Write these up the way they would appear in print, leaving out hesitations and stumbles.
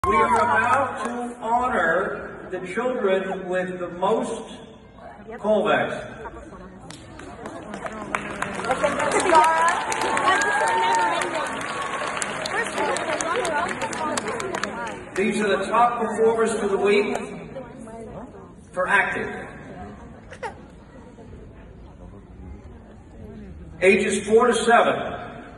We are about to honor the children with the most Colvax. These are the top performers for the week for acting. Ages 4 to 7.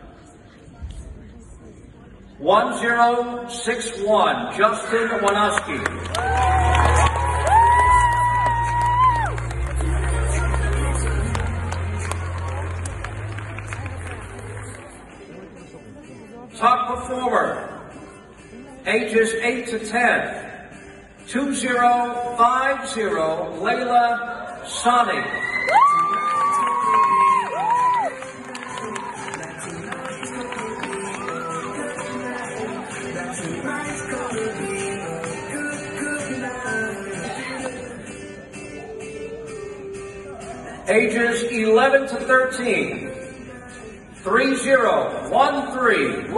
1061, Justin Wanoski. Top performer, ages 8 to 10, 2050, Layla Sani. Ages 11 to 13, 3013.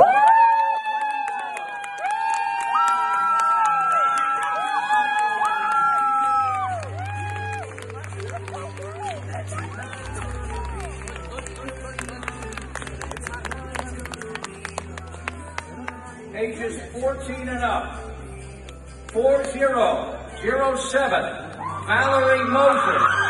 Ages 14 and up, 4007, Valerie Moses.